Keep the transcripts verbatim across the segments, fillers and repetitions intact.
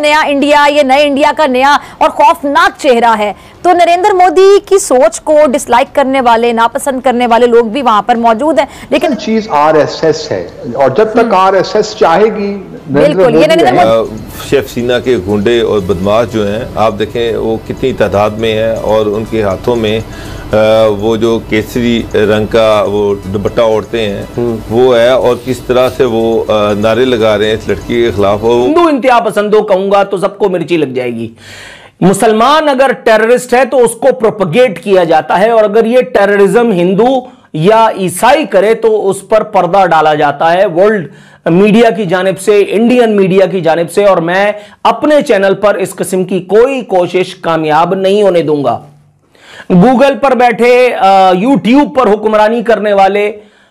नया इंडिया, ये नए इंडिया का नया और खौफनाक चेहरा है। तो नरेंद्र मोदी की सोच को डिसलाइक करने वाले, नापसंद करने वाले लोग भी वहां पर मौजूद हैं, लेकिन चीज आरएसएस है और जब तक आरएसएस चाहेगी, बिल्कुल ये नरेंद्र मोदी शेख हसीना के गुंडे और बदमाश जो हैं, आप देखें वो कितनी तादाद में है और उनके हाथों में वो जो केसरी रंग का वो दुपट्टा ओढ़ते हैं वो है, और किस तरह से वो नारे लगा रहे हैं इस लड़की के खिलाफ। और हिंदू इंतहा पसंदों कहूंगा तो सबको मिर्ची लग जाएगी। मुसलमान अगर टेररिस्ट है तो उसको प्रोपगेट किया जाता है, और अगर ये टेररिज्म हिंदू या ईसाई करे तो उस पर पर्दा डाला जाता है वर्ल्ड मीडिया की जानिब से, इंडियन मीडिया की जानिब से, और मैं अपने चैनल पर इस किस्म की कोई कोशिश कामयाब नहीं होने दूंगा। गूगल पर बैठे, यूट्यूब पर हुक्मरानी करने वाले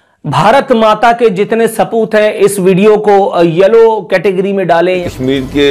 भारत माता के जितने सपूत हैं इस वीडियो को येलो कैटेगरी में डालें। कश्मीर के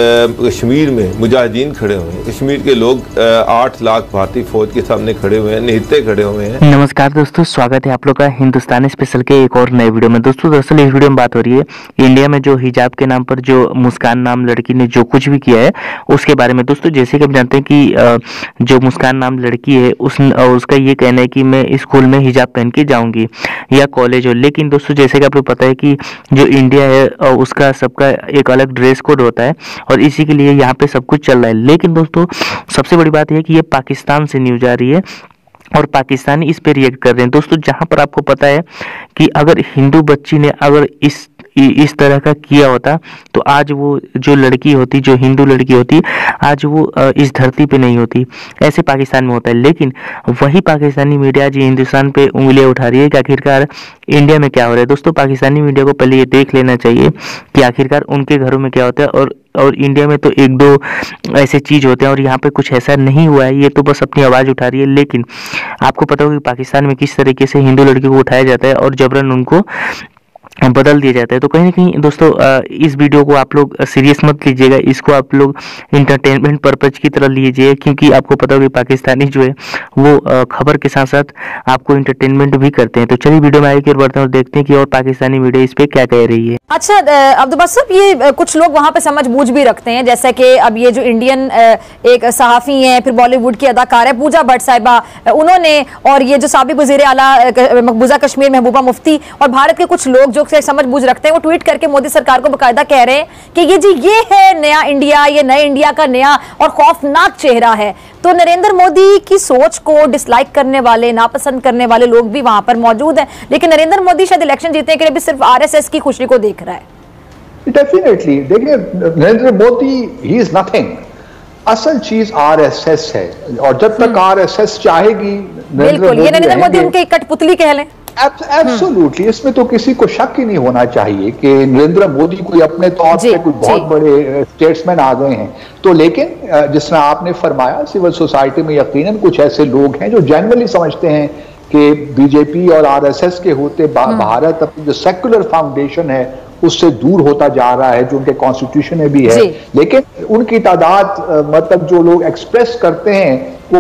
कश्मीर में मुजाहिदीन खड़े हुए हैं, कश्मीर के लोग आठ लाख भारतीय फौज के सामने खड़े हुए हैं, निहत्ते खड़े हुए हैं। नमस्कार दोस्तों, स्वागत है आप लोग का हिंदुस्तानी स्पेशल के एक और नए वीडियो में। दोस्तों दरअसल इस वीडियो में बात हो रही है इंडिया में जो हिजाब के नाम पर जो मुस्कान नाम लड़की ने जो कुछ भी किया है उसके बारे में। दोस्तों जैसे कि आप जानते हैं कि जो मुस्कान नाम लड़की है उस उसका ये कहना है कि मैं स्कूल में हिजाब पहन के जाऊंगी या कॉलेज हो, लेकिन दोस्तों जैसे कि आप लोग पता है कि जो इंडिया है उसका सबका एक अलग ड्रेस कोड होता है और इसी के लिए यहाँ पे सब कुछ चल रहा है। लेकिन दोस्तों सबसे बड़ी बात यह है कि ये पाकिस्तान से न्यूज आ रही है और पाकिस्तानी इस पे रिएक्ट कर रहे हैं। दोस्तों जहां पर आपको पता है कि अगर हिंदू बच्ची ने अगर इस इस तरह का किया होता तो आज वो जो लड़की होती, जो हिंदू लड़की होती, आज वो इस धरती पे नहीं होती। ऐसे पाकिस्तान में होता है, लेकिन वही पाकिस्तानी मीडिया आज हिंदुस्तान पे उंगलियां उठा रही है कि आखिरकार इंडिया में क्या हो रहा है। दोस्तों पाकिस्तानी मीडिया को पहले ये देख लेना चाहिए कि आखिरकार उनके घरों में क्या होता है, और और इंडिया में तो एक दो ऐसे चीज होते हैं और यहाँ पे कुछ ऐसा नहीं हुआ है, ये तो बस अपनी आवाज उठा रही है। लेकिन आपको पता होगा कि पाकिस्तान में किस तरीके से हिंदू लड़कियों को उठाया जाता है और जबरन उनको बदल दिया जाता है। तो कहीं ना कहीं दोस्तों इस वीडियो को आप लोग सीरियस मत लीजिएगा, इसको आप लोग इंटरटेनमेंट पर्पज की तरह लीजिए, क्योंकि आपको पता होगा कि पाकिस्तानी जो है वो खबर के साथ साथ आपको इंटरटेनमेंट भी करते हैं। तो चलिए वीडियो में आगे की ओर बढ़ते हैं और देखते हैं कि और पाकिस्तानी मीडिया इस पे क्या कह रही है। अच्छा अब्दुल बासित साहब, ये कुछ लोग वहां पे समझ बूझ भी रखते हैं, जैसे कि अब ये जो इंडियन एक सहाफी हैं, फिर बॉलीवुड की अदाकार है पूजा भट्ट साहिबा, उन्होंने, और ये जो साबिक वज़ीर आला मकबूजा कश्मीर महबूबा मुफ्ती और भारत के कुछ लोग जो समझ बूझ रखते हैं, वो ट्वीट करके मोदी सरकार को बकायदा कह रहे हैं कि ये जी ये है नया इंडिया, ये नए इंडिया का नया और खौफनाक चेहरा है। तो नरेंद्र मोदी की सोच को डिसलाइक करने वाले, नापसंद करने वाले लोग भी वहां पर मौजूद हैं, लेकिन नरेंद्र मोदी शायद इलेक्शन जीतने के लिए भी सिर्फ आरएसएस की खुशी को देख रहा है। डेफिनेटली देखिए, Narendra Modi he is nothing, असल चीज आरएसएस है और जब तक आरएसएस चाहेगी, बिल्कुल ये नरेंद्र मोदी उनकी कठपुतली कह लें। एब्सोल्युटली, इसमें तो किसी को शक ही नहीं होना चाहिए कि नरेंद्र मोदी कोई अपने तौर पे कोई बहुत बड़े स्टेट्समैन आ गए हैं। तो लेकिन जिस तरह आपने फरमाया, सिविल सोसाइटी में यकीनन कुछ ऐसे लोग हैं जो जनरली समझते हैं कि बीजेपी और आरएसएस के होते भारत अपनी जो सेक्युलर फाउंडेशन है उससे दूर होता जा रहा है, जो उनके कॉन्स्टिट्यूशन में भी है। लेकिन उनकी तादाद, मतलब जो लोग एक्सप्रेस करते हैं वो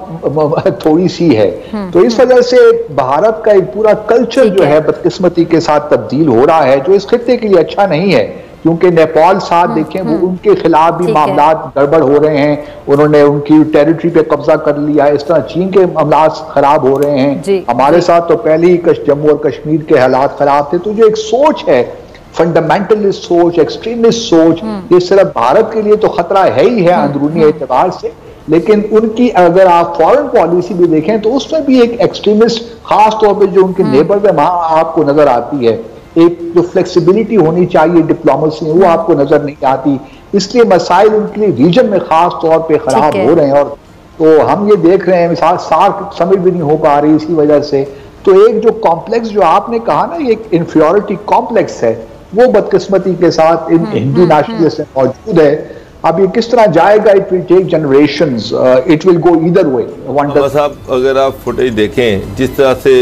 बहुत थोड़ी सी है। तो इस वजह से भारत का एक पूरा कल्चर जो है बदकिस्मती के साथ तब्दील हो रहा है, जो इस खित्ते के लिए अच्छा नहीं है। क्योंकि नेपाल साथ देखें, वो उनके खिलाफ भी मामला गड़बड़ हो रहे हैं, उन्होंने उनकी टेरिटरी पे कब्जा कर लिया, इस तरह चीन के मामला खराब हो रहे हैं। हमारे साथ तो पहले ही जम्मू और कश्मीर के हालात खराब थे। तो जो एक सोच है, फंडामेंटलिस्ट सोच, एक्सट्रीमिस्ट सोच, ये सिर्फ भारत के लिए तो खतरा है ही है अंदरूनी एतबार से, लेकिन उनकी अगर आप फॉरेन पॉलिसी भी देखें तो उसमें भी एक एक्सट्रीमिस्ट, खास तौर पे जो उनके नेबर में वहां आपको नजर आती है, एक जो फ्लेक्सिबिलिटी होनी चाहिए डिप्लोमेसी में, वो आपको नजर नहीं आती। इसलिए मसाइल उनके लिए रीजन में खास तौर पे खराब हो रहे हैं, और तो हम ये देख रहे हैं सार्क समिट भी नहीं हो पा रही इसी वजह से। तो एक जो कॉम्प्लेक्स जो आपने कहा ना, एक इंफीरियरिटी कॉम्प्लेक्स है, वो बदकिस्मती के साथ इन हिंदू नेशनलिज्म से मौजूद है। अब ये किस तरह जाएगा, it will take generations, it will go either way. साहब अगर आप फुटेज देखें, जिस तरह से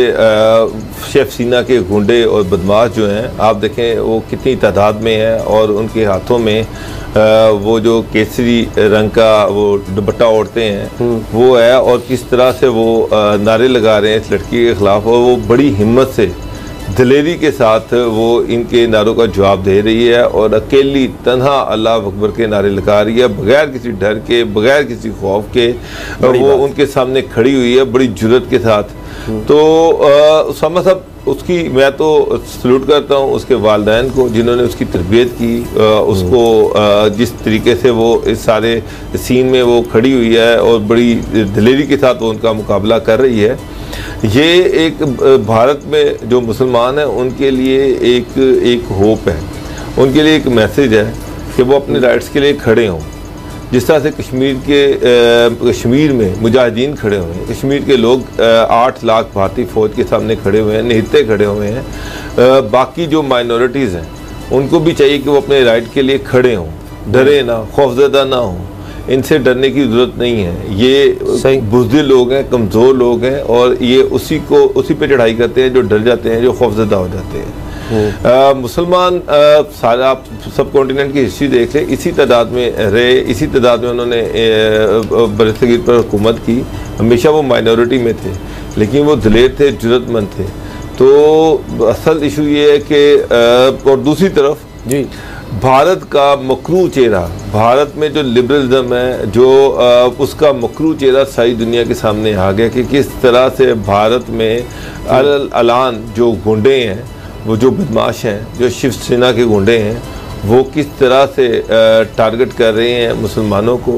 शेख हसीना के गुंडे और बदमाश जो हैं, आप देखें वो कितनी तादाद में है और उनके हाथों में आ, वो जो केसरी रंग का वो दुपट्टा ओढ़ते हैं वो है, और किस तरह से वो आ, नारे लगा रहे हैं इस लड़की के खिलाफ, और वो बड़ी हिम्मत से दिलेरी के साथ वो इनके नारों का जवाब दे रही है और अकेली तन्हा अल्लाह अकबर के नारे लगा रही है, बगैर किसी डर के, बगैर किसी खौफ के वो उनके सामने खड़ी हुई है बड़ी जुर्रत के साथ। तो उसामा साहब, उसकी मैं तो सल्यूट करता हूँ उसके वालिदैन को जिन्होंने उसकी तरबियत की, आ, उसको आ, जिस तरीके से वो इस सारे सीन में वो खड़ी हुई है और बड़ी दिलेरी के साथ वो उनका मुकाबला कर रही है। ये एक भारत में जो मुसलमान हैं उनके लिए एक एक होप है, उनके लिए एक मैसेज है कि वो अपने राइट्स के लिए खड़े हों। जिस तरह से कश्मीर के कश्मीर में मुजाहिदीन खड़े हुए हैं, कश्मीर के लोग आठ लाख भारतीय फ़ौज के सामने खड़े हुए हैं, निहत्ते खड़े हुए हैं, आ, बाकी जो माइनॉरिटीज़ हैं उनको भी चाहिए कि वो अपने राइट के लिए खड़े हों, डरे ना, खौफजदा ना हों। इनसे डरने की ज़रूरत नहीं है, ये बुज़दिल लोग हैं, कमज़ोर लोग हैं और ये उसी को उसी पे चढ़ाई करते हैं जो डर जाते हैं, जो खौफजदा हो जाते हैं। आ, मुसलमान सारा आप सब कॉन्टिनेंट की हिस्ट्री देख लें, इसी तादाद में रहे, इसी तादाद में उन्होंने बरसगीर पर हुकूमत की। हमेशा वो माइनॉरिटी में थे लेकिन वो दिलेर थे, जुर्रतमंद थे। तो असल इशू ये है कि और दूसरी तरफ जी भारत का मकरू चेहरा, भारत में जो लिबरलिज्म है, जो आ, उसका मकरू चेहरा सारी दुनिया के सामने आ गया कि किस तरह से भारत में अल अलान जो गुंडे हैं, वो जो बदमाश हैं, जो शिवसेना के गुंडे हैं, वो किस तरह से आ, टारगेट कर रहे हैं मुसलमानों को।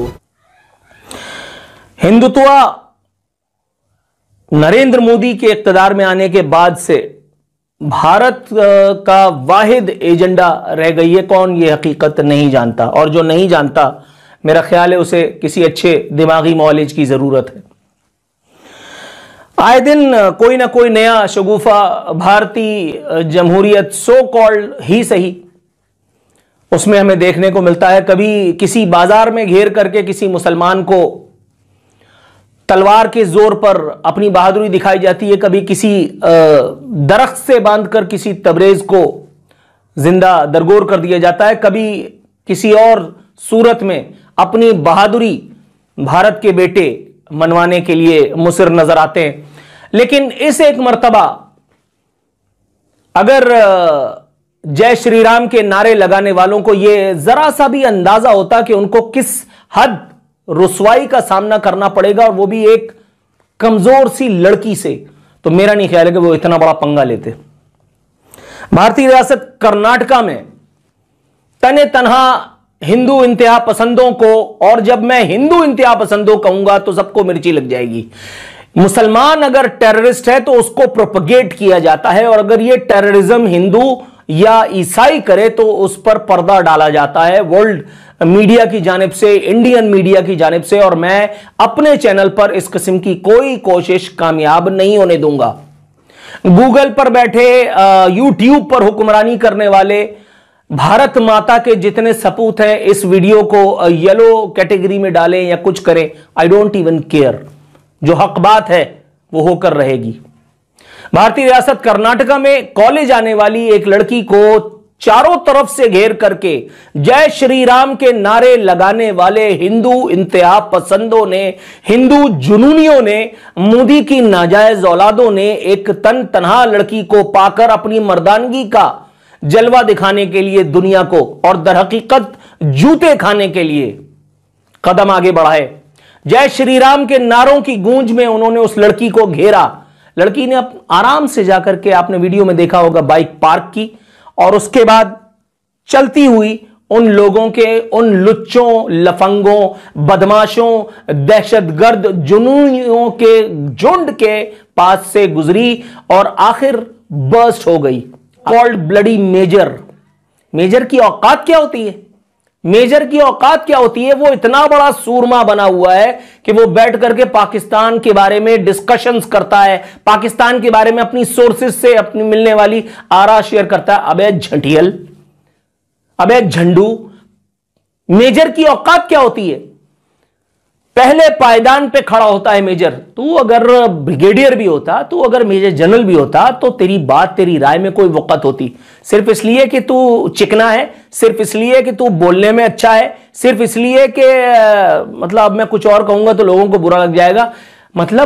हिंदुत्व नरेंद्र मोदी के इक़्तिदार में आने के बाद से भारत का वाहिद एजेंडा रह गई है। कौन ये हकीकत नहीं जानता, और जो नहीं जानता मेरा ख्याल है उसे किसी अच्छे दिमागी मौलिज की ज़रूरत है। आए दिन कोई ना कोई नया शगुफा भारतीय जमहूरियत सो कॉल्ड ही सही, उसमें हमें देखने को मिलता है। कभी किसी बाजार में घेर करके किसी मुसलमान को तलवार के जोर पर अपनी बहादुरी दिखाई जाती है, कभी किसी दरख्त से बांधकर किसी तबरेज को जिंदा दरगोर कर दिया जाता है, कभी किसी और सूरत में अपनी बहादुरी भारत के बेटे मनवाने के लिए मुसिर नजर आते हैं। लेकिन इस एक मर्तबा अगर जय श्री राम के नारे लगाने वालों को यह जरा सा भी अंदाजा होता कि उनको किस हद रुसवाई का सामना करना पड़ेगा, और वो भी एक कमजोर सी लड़की से, तो मेरा नहीं ख्याल है कि वो इतना बड़ा पंगा लेते। भारतीय रियासत कर्नाटका में तने तनहा हिंदू इंतहा पसंदों को, और जब मैं हिंदू इंतहा पसंदों कहूंगा तो सबको मिर्ची लग जाएगी। मुसलमान अगर टेररिस्ट है तो उसको प्रोपगेट किया जाता है, और अगर ये टेररिज्म हिंदू या ईसाई करे तो उस पर पर्दा डाला जाता है वर्ल्ड मीडिया की जानिब से, इंडियन मीडिया की जानिब से, और मैं अपने चैनल पर इस किस्म की कोई कोशिश कामयाब नहीं होने दूंगा। गूगल पर बैठे, यूट्यूब पर हुक्मरानी करने वाले भारत माता के जितने सपूत हैं, इस वीडियो को येलो कैटेगरी में डालें या कुछ करें, आई डोंट इवन केयर। जो हक बात है वो होकर रहेगी। भारतीय रियासत कर्नाटका में कॉलेज आने वाली एक लड़की को चारों तरफ से घेर करके जय श्री राम के नारे लगाने वाले हिंदू इंतहा पसंदों ने, हिंदू जुनूनियों ने, मोदी की नाजायज औलादों ने एक तन तनहा लड़की को पाकर अपनी मर्दानगी का जलवा दिखाने के लिए दुनिया को, और दरहकीकत जूते खाने के लिए कदम आगे बढ़ाए। जय श्री राम के नारों की गूंज में उन्होंने उस लड़की को घेरा। लड़की ने आराम से जाकर के, आपने वीडियो में देखा होगा, बाइक पार्क की, और उसके बाद चलती हुई उन लोगों के, उन लुच्चों, लफंगों, बदमाशों, दहशतगर्द जुनूनियों के झुंड के पास से गुजरी और आखिर बर्स्ट हो गई। Called bloody major. मेजर की औकात क्या होती है? मेजर की औकात क्या होती है? वो इतना बड़ा सूरमा बना हुआ है कि वो बैठ करके पाकिस्तान के बारे में डिस्कशंस करता है, पाकिस्तान के बारे में अपनी सोर्सेस से अपनी मिलने वाली आरा शेयर करता है। अबे झंटियल, अबे झंडू, मेजर की औकात क्या होती है? पहले पायदान पे खड़ा होता है मेजर। तू अगर ब्रिगेडियर भी होता, तू अगर मेजर जनरल भी होता, तो तेरी बात, तेरी राय में कोई वक़्त होती। सिर्फ इसलिए कि तू चिकना है, सिर्फ इसलिए कि तू बोलने में अच्छा है, सिर्फ इसलिए कि मतलब अब मैं कुछ और कहूंगा तो लोगों को बुरा लग जाएगा। मतलब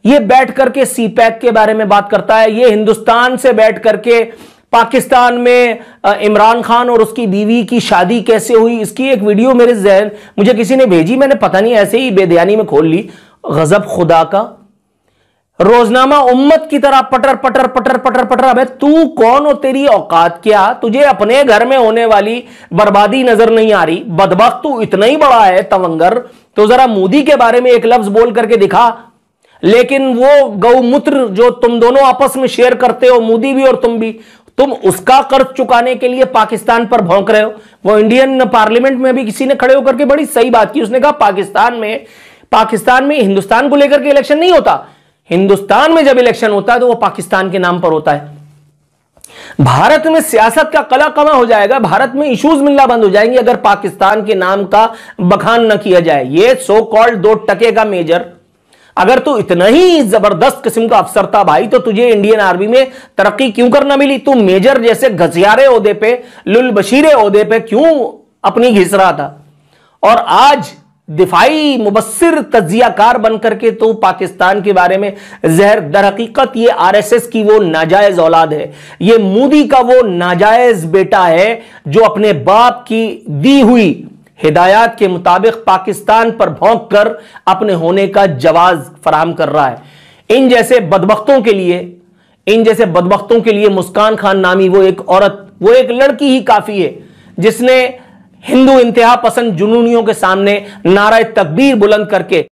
ये बैठ करके सी पैक के बारे में बात करता है, ये हिंदुस्तान से बैठ करके पाकिस्तान में इमरान खान और उसकी बीवी की शादी कैसे हुई, इसकी एक वीडियो मेरे जहन मुझे किसी ने भेजी, मैंने पता नहीं ऐसे ही बेध्यानी में खोल ली। गजब खुदा का, रोजनामा उम्मत की तरह पटर पटर पटर पटर पटर। अबे तू कौन हो, तेरी औकात क्या, तुझे अपने घर में होने वाली बर्बादी नजर नहीं आ रही? बदबख्त तू इतना ही बड़ा है तवंगर, तो जरा मोदी के बारे में एक लफ्ज बोल करके दिखा। लेकिन वो गौमूत्र जो तुम दोनों आपस में शेयर करते हो, मोदी भी और तुम भी, तुम उसका कर्ज चुकाने के लिए पाकिस्तान पर भौंक रहे हो। वो इंडियन पार्लियामेंट में भी किसी ने खड़े होकर के बड़ी सही बात की, उसने कहा पाकिस्तान में पाकिस्तान में हिंदुस्तान को लेकर के इलेक्शन नहीं होता, हिंदुस्तान में जब इलेक्शन होता है तो वो पाकिस्तान के नाम पर होता है। भारत में सियासत का कला कमा हो जाएगा, भारत में इश्यूज मिलना बंद हो जाएंगे अगर पाकिस्तान के नाम का बखान न किया जाए। ये सो कॉल्ड दो टके का मेजर, अगर तू इतना ही जबरदस्त किस्म का अफसर था भाई, तो तुझे इंडियन आर्मी में तरक्की क्यों करना मिली? तू मेजर जैसे घसियारे ओहदे पे, लुल बशीरे ओहदे पे क्यों अपनी घिस रहा था? और आज दिफाई मुबस्सिर तज्जियाकार बनकर के तो पाकिस्तान के बारे में जहर। दर हकीकत ये आरएसएस की वो नाजायज औलाद है, ये मोदी का वो नाजायज बेटा है जो अपने बाप की दी हुई हिदायत के मुताबिक पाकिस्तान पर भौंक कर अपने होने का जवाज फराहम कर रहा है। इन जैसे बदबख्तों के लिए इन जैसे बदबख्तों के लिए मुस्कान खान नामी वो एक औरत, वो एक लड़की ही काफी है जिसने हिंदू इंतहा पसंद जुनूनियों के सामने नारा तकबीर बुलंद करके